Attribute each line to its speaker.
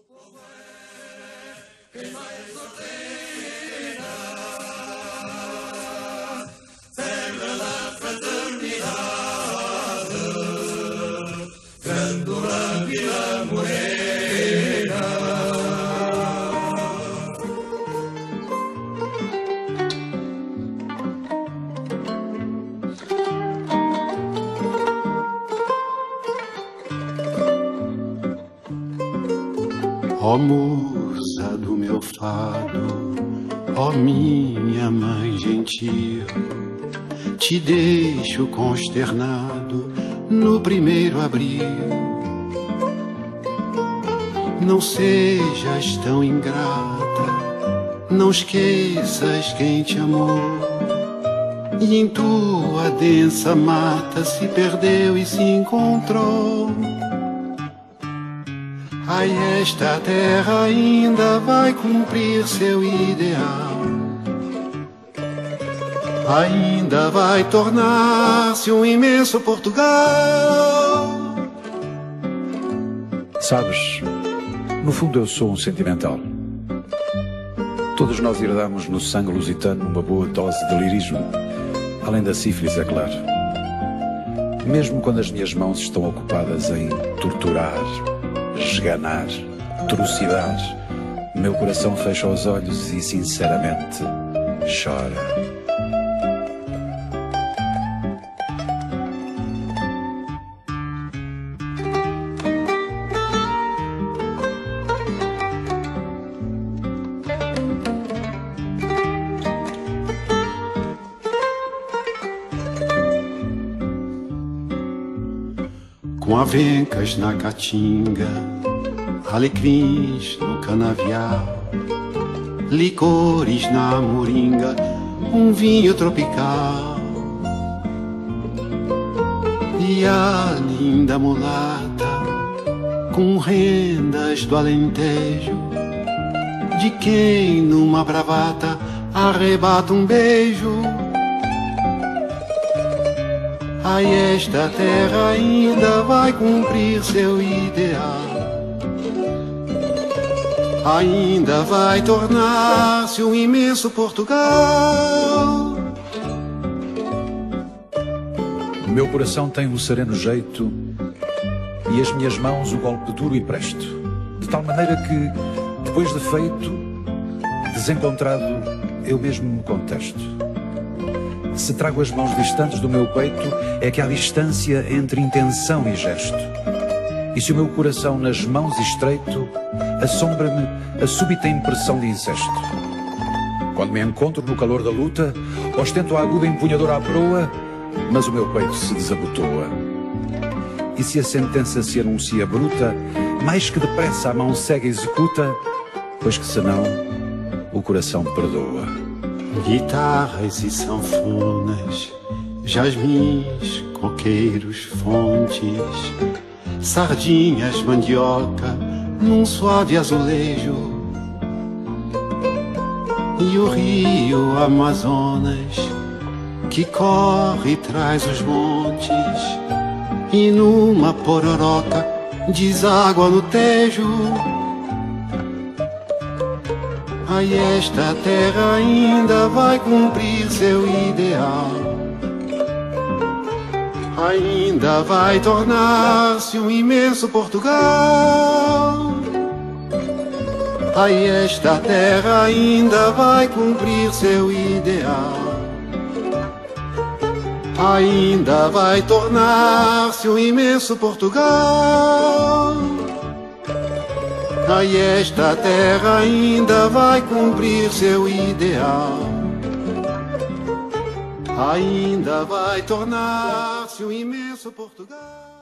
Speaker 1: Ó musa do meu fado, ó minha mãe gentil, te deixo consternado no primeiro abril. Não sejas tão ingrata, não esqueças quem te amou, e em tua densa mata se perdeu e se encontrou. Ai, esta terra ainda vai cumprir seu ideal, ainda vai tornar-se um imenso Portugal.
Speaker 2: Sabes, no fundo eu sou um sentimental. Todos nós herdamos no sangue lusitano uma boa dose de lirismo, além da sífilis, é claro. Mesmo quando as minhas mãos estão ocupadas em torturar, esganar, trucidar, meu coração fecha os olhos e sinceramente chora.
Speaker 1: Com avencas na caatinga, alecrins no canavial, licores na moringa, um vinho tropical. E a linda mulata, com rendas do Alentejo, de quem numa bravata arrebata um beijo. Ai, esta terra ainda vai cumprir seu ideal, ainda vai tornar-se um imenso Portugal.
Speaker 2: O meu coração tem um sereno jeito e as minhas mãos o golpe duro e presto, de tal maneira que, depois de feito, desencontrado, eu mesmo me contesto. Se trago as mãos distantes do meu peito, é que há distância entre intenção e gesto. E se o meu coração nas mãos estreito, assombra-me a súbita impressão de incesto. Quando me encontro no calor da luta, ostento a aguda empunhadora à proa, mas o meu peito se desabotoa. E se a sentença se anuncia bruta, mais que depressa a mão cega executa, pois que senão o coração perdoa.
Speaker 1: Guitarras e sanfonas, jasmins, coqueiros, fontes, sardinhas, mandioca, num suave azulejo. E o rio Amazonas, que corre e traz os montes, e numa pororoca deságua no Tejo. Ai, esta terra ainda vai cumprir seu ideal, ainda vai tornar-se um imenso Portugal. Ai, esta terra ainda vai cumprir seu ideal, ainda vai tornar-se um imenso Portugal. Ai, esta terra ainda vai cumprir seu ideal, ainda vai tornar-se um imenso Portugal.